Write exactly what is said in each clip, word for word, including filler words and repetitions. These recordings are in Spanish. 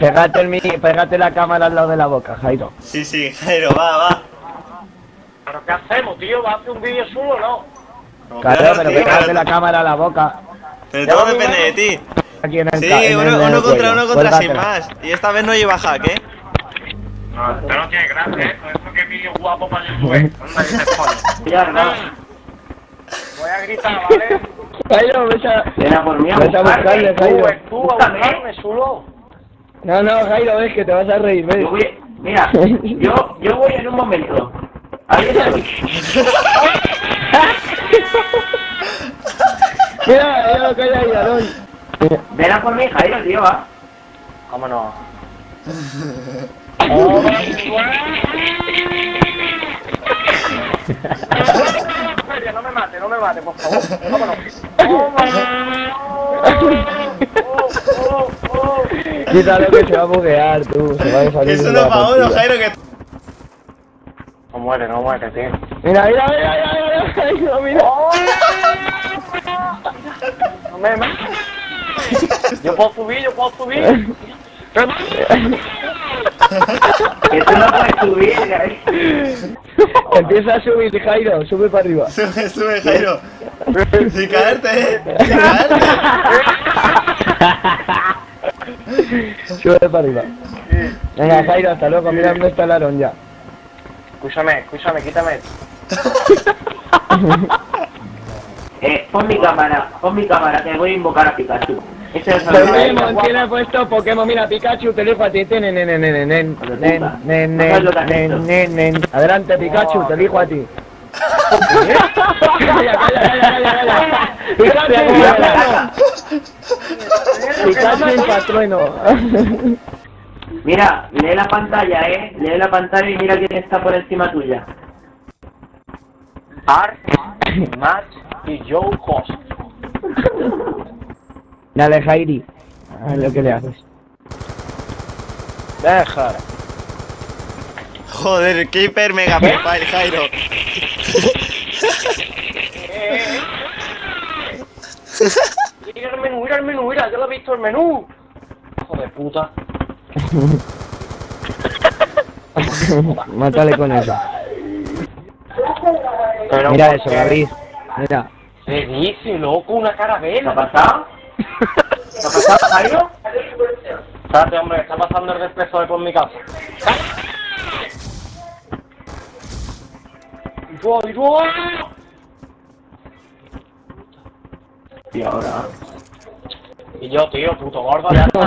Pégate, el mi... Pégate la cámara al lado de la boca, Jairo. Sí, sí, Jairo, va, va. ¿Pero qué hacemos, tío? ¿Va a hacer un vídeo solo o no? Claro, pero pégate la cámara a la boca. Pero todo depende de ti. Aquí en el Sí, ca- en uno, el- en uno el contra cuello. uno contra sin Cuélgatela. más. Y esta vez no lleva hack, ¿eh? No, esto no tiene gracia, ¿eh? Eso que es vídeo guapo para YouTube. Anda, que se pone. Ya, no. Voy a gritar, ¿vale? Jairo, vete a... Ven a por mí a Vete a buscarle, buscarme. Jairo. Tú, tú, a buscarme, chulo. No, no, Jairo, ves que te vas a reír, ves. Yo voy, mira, yo, yo voy en un momento. Ahí estoy. Mira, yo calla ahí, Alon. Ven a por mí, Jairo, tío, va. Vámonos. No me mate, no me mate, por favor. Vámonos. Quítalo que se va a buguear, tú. Se va a salir Que es de uno la para uno, partida. Jairo, que... No muere, no muere, tío. Mira, mira, mira, mira, mira, Jairo, mira. No me mates. Yo puedo subir, yo puedo subir. Que tú no puedes subir, Jairo. Empieza a subir, Jairo, sube para arriba. Sube, sube, Jairo. Sin caerte, eh. Sin caerte. Sube para arriba. Venga, Jairo, hasta luego, mira dónde está el Aarón ya. Escúchame, escúchame, quítame. Eh, pon mi cámara, pon mi cámara, que voy a invocar a Pikachu. Ese es el Pokémon, ¿quién ha puesto Pokémon? Mira, Pikachu, te elijo a ti. Nen, nen, nen, nen, nen, nen, nen, nen, nen, nen, nen. Adelante, Pikachu, te elijo a ti. Calla, calla, calla, calla, calla. Pikachu, Pikachu en patrueno. Mira, lee la pantalla, eh. Lee la pantalla y mira quién está por encima tuya. Art, Matt y Joe Host. Dale, Jairi. A ver lo que le haces. Deja. Joder, qué hiper mega profile, Jairo. Mira el menú, mira el menú, mira, yo lo he visto el menú. Hijo de puta. Mátale con eso. Pero Mira ¿por eso, qué? David. Mira. ¿Qué dice, loco? Una ¿Qué ha carabela. pasado? ¿Qué ha pasado, Jairo? Espérate, hombre, está pasando el desprecio por mi casa. ¡Yo, yo! Y ahora. Y yo, tío, puto gordo, ya está.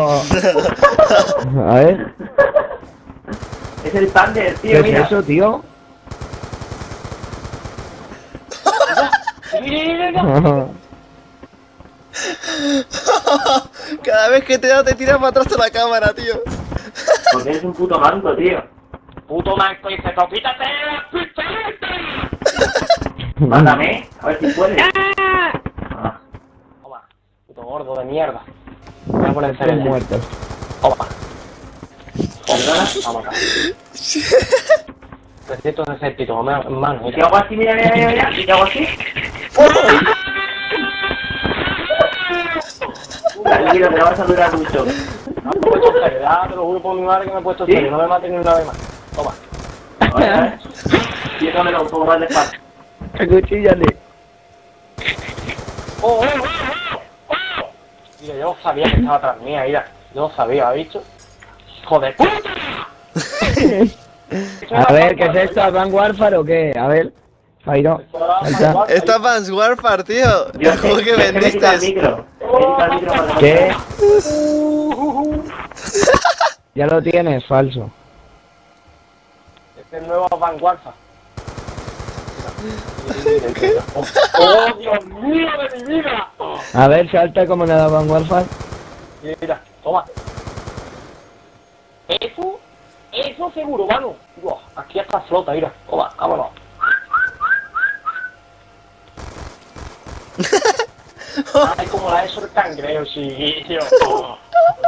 A ver. Es el Thunder, ¿Qué tío, es mira. eso, tío? Mira, mira, mira. Cada vez que te da te tiras para atrás de la cámara, tío. Porque eres un puto manco, tío. Puto manco dice, quítate la pistoleta. Mátame, a ver si puedes. Ah. Toma, puto gordo de mierda. Voy a poner Están muertos. Toma, ¿Perdona? vamos acá. trescientos sesenta y dos, mano, ¿Y qué hago así? Mira, mira, mira, mira. ¿Y qué hago así? Tranquilo, te vas a durar mucho. No, me he puesto serio, ya te lo juro por mi madre que me he puesto ¿Sí? serio, no me mates ni una vez más. Toma. Ahora, y eso me lo pongo más despacio. Acuchíllale. ¡Oh, oh, oh, oh! Mira, yo sabía que estaba atrás mía, mira. Yo lo sabía, ¿has visto? ¡Joder, puta! A ver, ¿qué es esto? ¿Advanced Warfare o qué? A ver. Jairo. salta. Esta es Advanced Warfare, tío. El juego que es me quita el vendiste. micro. Me quita el micro para ¿Qué? Ya lo tienes, falso. Este es el nuevo Vanguardia. ¡Oh, Dios mío de mi vida! A ver, salta como en Advanced Warfare. Mira, toma. Eso, eso seguro, mano. Uah, aquí está flota, mira. Toma, vámonos. Ay, como la de eso el cangrejo, sí, tío.